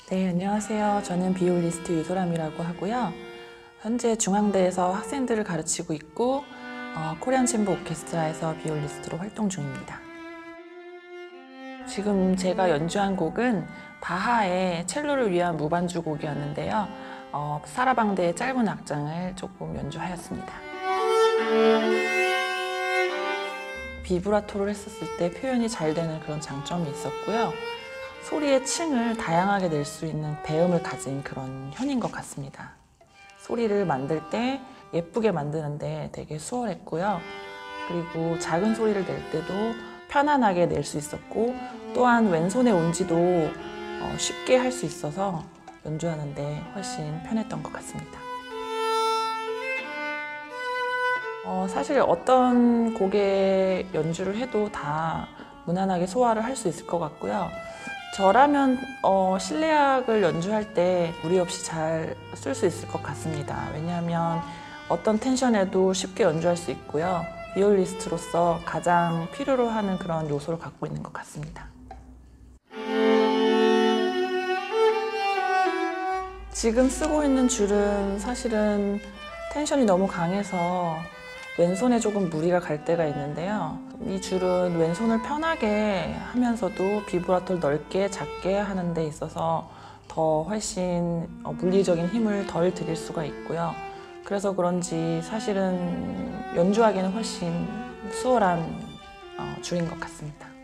네, 안녕하세요. 저는 비올리스트 유소람이라고 하고요. 현재 중앙대에서 학생들을 가르치고 있고 코리안 챔버 오케스트라에서 비올리스트로 활동 중입니다. 지금 제가 연주한 곡은 바하의 첼로를 위한 무반주 곡이었는데요. 사라방대의 짧은 악장을 조금 연주하였습니다. 비브라토를 했었을 때 표현이 잘 되는 그런 장점이 있었고요. 소리의 층을 다양하게 낼 수 있는 배음을 가진 그런 현인 것 같습니다. 소리를 만들 때 예쁘게 만드는데 되게 수월했고요. 그리고 작은 소리를 낼 때도 편안하게 낼 수 있었고, 또한 왼손의 온지도 쉽게 할 수 있어서 연주하는데 훨씬 편했던 것 같습니다. 사실 어떤 곡의 연주를 해도 다 무난하게 소화를 할 수 있을 것 같고요. 저라면 실내악을 연주할 때 무리 없이 잘 쓸 수 있을 것 같습니다. 왜냐하면 어떤 텐션에도 쉽게 연주할 수 있고요. 비올리스트로서 가장 필요로 하는 그런 요소를 갖고 있는 것 같습니다. 지금 쓰고 있는 줄은 사실은 텐션이 너무 강해서 왼손에 조금 무리가 갈 때가 있는데요. 이 줄은 왼손을 편하게 하면서도 비브라토를 넓게 작게 하는 데 있어서 더 훨씬 물리적인 힘을 덜 들일 수가 있고요. 그래서 그런지 사실은 연주하기는 훨씬 수월한 줄인 것 같습니다.